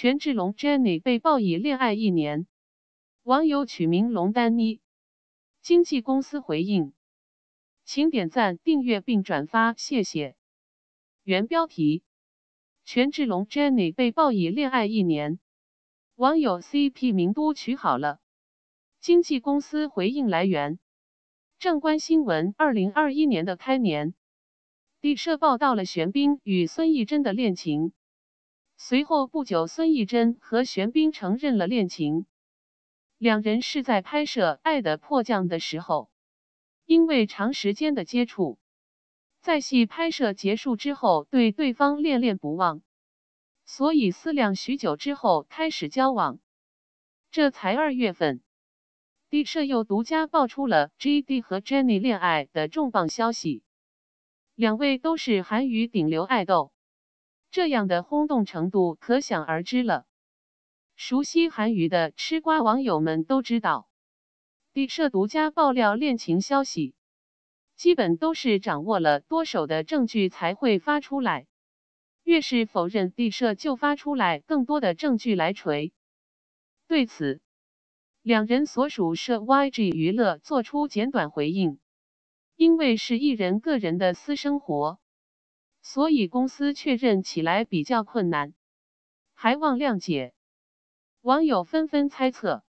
权志龙 Jenny 被曝已恋爱1年，网友取名龙丹妮。经纪公司回应，请点赞、订阅并转发，谢谢。原标题：权志龙 Jenny 被曝已恋爱1年，网友 CP 名都取好了。经纪公司回应来源：正观新闻。2021年的开年，地社报道了玄彬与孙艺珍的恋情。随后不久，孙艺珍和玄彬承认了恋情。两人是在拍摄《爱的迫降》的时候，因为长时间的接触，在戏拍摄结束之后对对方恋恋不忘，所以思量许久之后开始交往。这才2月份，地社又独家爆出了 GD 和 Jenny 恋爱的重磅消息。两位都是韩娱顶流爱豆。这样的轰动程度可想而知了。熟悉韩娱的吃瓜网友们都知道，地社独家爆料恋情消息，基本都是掌握了多手的证据才会发出来。越是否认，地社就发出来更多的证据来锤。对此，两人所属社 YG 娱乐做出简短回应，因为是艺人个人的私生活，所以公司确认起来比较困难，还望谅解。网友纷纷猜测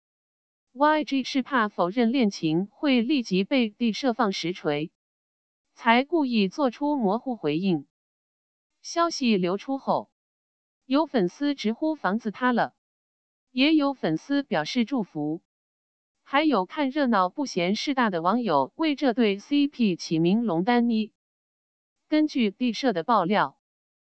，YG 是怕否认恋情会立即被地社放实锤，才故意做出模糊回应。消息流出后，有粉丝直呼房子塌了，也有粉丝表示祝福，还有看热闹不嫌事大的网友为这对 CP 起名龙丹妮。根据地社的爆料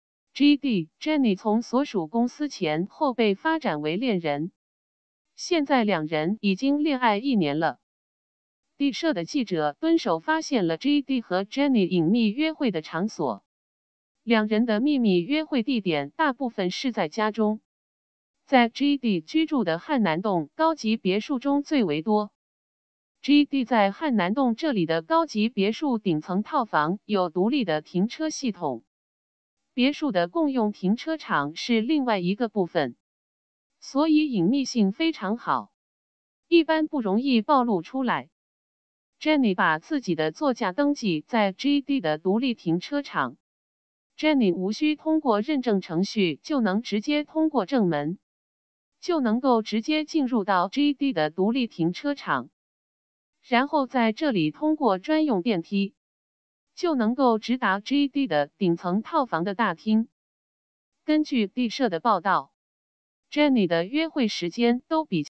，GD、Jenny 从所属公司前后被发展为恋人，现在两人已经恋爱1年了。地社的记者蹲守发现了 GD 和 Jenny 隐秘约会的场所，两人的秘密约会地点大部分是在家中，在 GD 居住的汉南洞高级别墅中最为多。GD 在汉南洞这里的高级别墅顶层套房有独立的停车系统，别墅的共用停车场是另外一个部分，所以隐秘性非常好，一般不容易暴露出来。Jenny 把自己的座驾登记在 GD 的独立停车场， Jenny 无需通过认证程序就能直接通过正门，就能够直接进入到 GD 的独立停车场。然后在这里通过专用电梯，就能够直达 GD 的顶层套房的大厅。根据地社的报道， Jenny 的约会时间都比